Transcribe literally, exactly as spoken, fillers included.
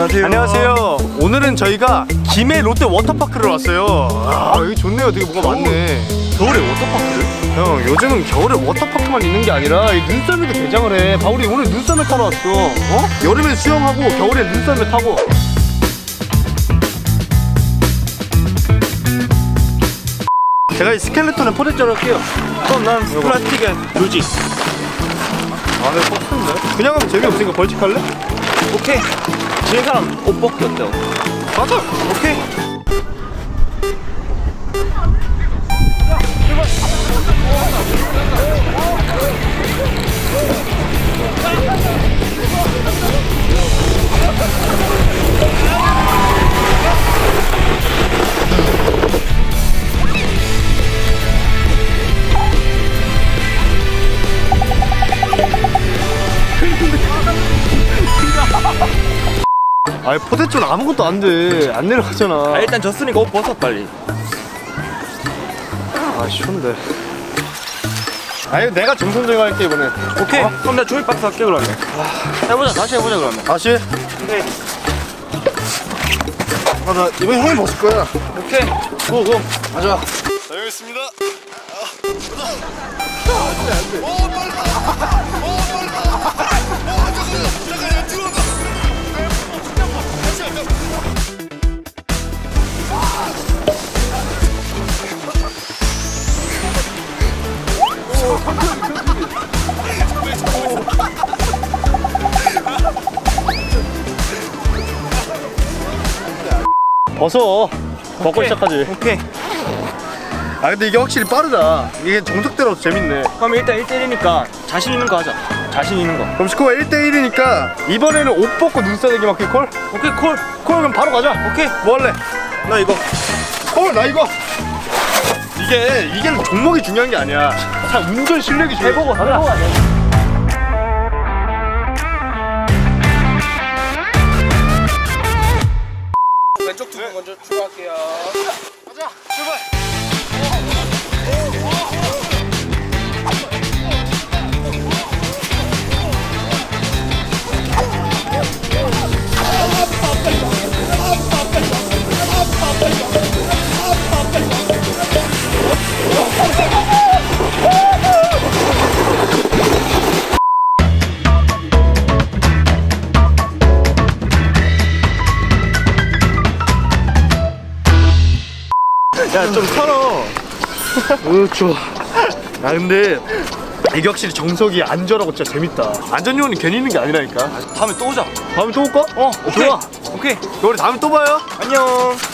안녕하세요. 안녕하세요. 오늘은 저희가 김해 롯데 워터파크를 왔어요. 아, 여기 좋네요. 되게 뭐가 많네. 겨울에 워터파크를? 형, 요즘은 겨울에 워터파크만 있는 게 아니라 이 눈썰매도 개장을 해. 봐, 우리 오늘 눈썰매 타러 왔어. 어? 여름엔 수영하고 겨울엔 눈썰매 타고. 제가 이 스켈레톤에 포대자를 할게요. 그럼 난 플라스틱에 루지. 아, 내가 뻑스인데? 그냥 하면 재미없으니까 벌칙 할래? 오케이. 지는 사람 옷 벗기 어때요? 맞아. 오케이. 아니 포대존 아무것도 안 돼. 안 내려가잖아. 아, 일단 졌으니까 옷 벗어 빨리. 아 쉬운데. 아니 내가 정성적이 할게 이번에. 오케이. 어? 그럼 나 조이 박스 할게 그러면. 아, 해보자. 다시 해보자 그러면. 다시? 오케이. 아 나 이번에 형이 벗을 거야. 오케이. 고고. 가자. 다녀오겠습니다. 안돼 안돼. 오 빨라. 오 빨라. 잠깐 들어온다. 벗어. 벗고 시작하지. 오케이. 아 근데 이게 확실히 빠르다. 이게 정석대로 재밌네. 그럼 일단 일 대 일이니까 자신 있는 거 하자. 자신 있는 거. 그럼 스코어 일 대 일이니까 이번에는 옷 벗고 눈싸대기 맞기 콜? 오케이 콜. 콜 그럼 바로 가자. 오케이. 뭐 할래? 나 이거. 콜 나 이거. 이게 이게 종목이 중요한 게 아니야. 자 운전 실력이 중요해. 해보고 가자. 왼쪽 두 분 먼저 출발할게요. 가자 출발. 야 좀 털어. 오 좋아. 아 근데 이게 확실히 정석이 안전하고 진짜 재밌다. 안전요원이 괜히 있는 게 아니라니까. 다음에 또 오자. 다음에 또 올까? 어, 오케이. 좋아. 오케이. 우리 다음에 또 봐요. 안녕.